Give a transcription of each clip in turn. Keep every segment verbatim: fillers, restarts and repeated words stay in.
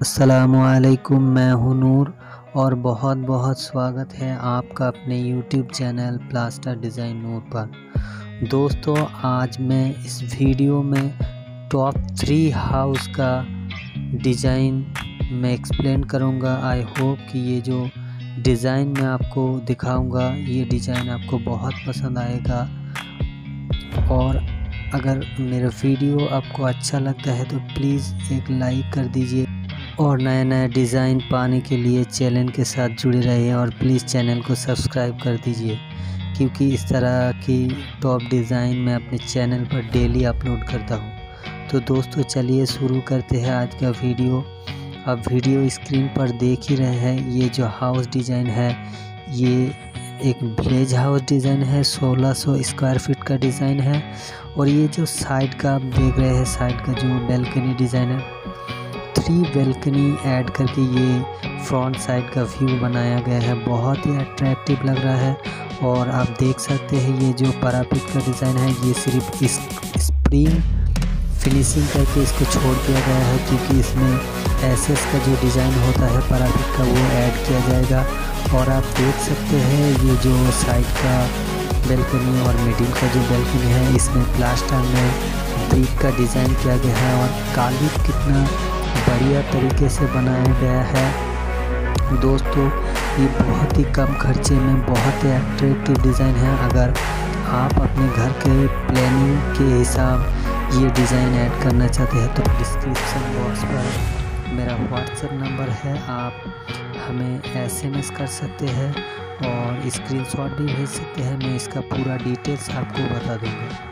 अस्सलामुअलैकुम, मैं हूँ नूर और बहुत बहुत स्वागत है आपका अपने YouTube channel Plaster Design Noor पर। दोस्तों, आज मैं इस वीडियो में टॉप थ्री हाउस का डिज़ाइन मैं एक्सप्लेन करूँगा। आई होप कि ये जो डिज़ाइन मैं आपको दिखाऊँगा ये डिज़ाइन आपको बहुत पसंद आएगा। और अगर मेरा वीडियो आपको अच्छा लगता है तो प्लीज़ एक लाइक कर दीजिए और नए नए डिज़ाइन पाने के लिए चैनल के साथ जुड़े रहिए और प्लीज़ चैनल को सब्सक्राइब कर दीजिए, क्योंकि इस तरह की टॉप डिज़ाइन मैं अपने चैनल पर डेली अपलोड करता हूँ। तो दोस्तों, चलिए शुरू करते हैं आज का वीडियो। अब वीडियो स्क्रीन पर देख ही रहे हैं, ये जो हाउस डिज़ाइन है ये एक विलेज हाउस डिज़ाइन है। सोलह सौ स्क्वायर फीट का डिज़ाइन है। और ये जो साइड का आप देख रहे हैं, साइड का जो बैल्कनी डिज़ाइन है, थ्री बैल्कनी ऐड करके ये फ्रंट साइड का व्यू बनाया गया है। बहुत ही अट्रैक्टिव लग रहा है। और आप देख सकते हैं ये जो पैरापेट का डिज़ाइन है ये सिर्फ इस स्प्रिंग फिनिशिंग करके इसको छोड़ दिया गया है, क्योंकि इसमें एसएस का जो डिज़ाइन होता है पैरापेट का वो ऐड किया जाएगा। और आप देख सकते हैं ये जो साइड का बैल्कनी और मिडिल का जो बैल्कनी है इसमें प्लास्टर में ब्रिक का डिज़ाइन किया गया है। और काली कितना बढ़िया तरीके से बनाया गया है। दोस्तों, ये बहुत ही कम खर्चे में बहुत ही अट्रैक्टिव डिज़ाइन है। अगर आप अपने घर के प्लानिंग के हिसाब ये डिज़ाइन ऐड करना चाहते हैं तो डिस्क्रिप्शन बॉक्स पर मेरा व्हाट्सएप नंबर है, आप हमें एसएमएस कर सकते हैं और स्क्रीनशॉट भी भेज सकते हैं। मैं इसका पूरा डिटेल्स आपको बता दूँगा।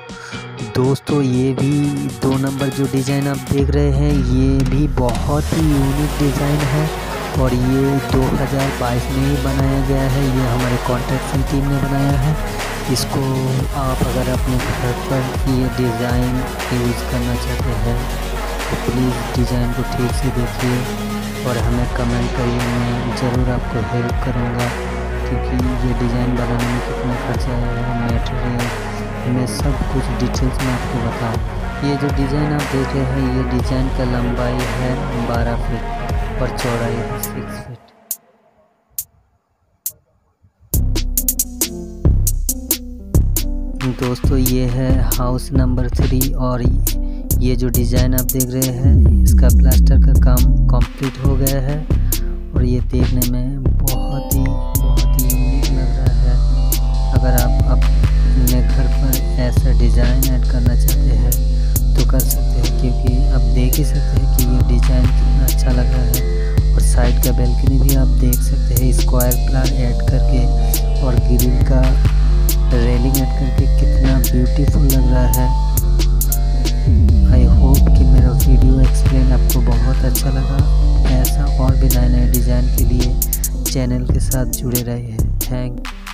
दोस्तों, ये भी दो नंबर जो डिज़ाइन आप देख रहे हैं ये भी बहुत ही यूनिक डिज़ाइन है और ये दो हज़ार बाईस में ही बनाया गया है। ये हमारे कॉन्ट्रैक्शन टीम ने बनाया है। इसको आप अगर अपने घर पर ये डिज़ाइन यूज़ करना चाहते हैं तो प्लीज़ डिज़ाइन को ठीक से देखिए और हमें कमेंट करिए। मैं ज़रूर आपको हेल्प करूँगा, क्योंकि ये डिज़ाइन बनाने में कितना खर्चा है, मटेरियल मैं सब कुछ डिटेल्स में आपको बताऊँ। ये जो डिज़ाइन आप देख रहे हैं ये डिज़ाइन का लंबाई है बारह फीट और चौड़ाई है सिक्स फीट। दोस्तों, ये है हाउस नंबर थ्री और ये जो डिज़ाइन आप देख रहे हैं इसका प्लास्टर का काम कंप्लीट हो गया है और ये देखने में बहुत ही बहुत ही यूनिक लग रहा है। अगर आप अपने घर पर ऐसा डिज़ाइन ऐड करना चाहते हैं तो कर सकते हैं, क्योंकि आप देख ही सकते हैं कि ये डिज़ाइन कितना अच्छा लग रहा है। और साइड का बैल्कनी भी आप देख सकते हैं स्क्वायर प्लान ऐड करके और ग्रिल का रेलिंग ऐड करके कितना ब्यूटीफुल लग रहा है। आई होप कि मेरा वीडियो एक्सप्लेन आपको बहुत अच्छा लगा। ऐसा और भी नए नए डिज़ाइन के लिए चैनल के साथ जुड़े रहे हैं। थैंक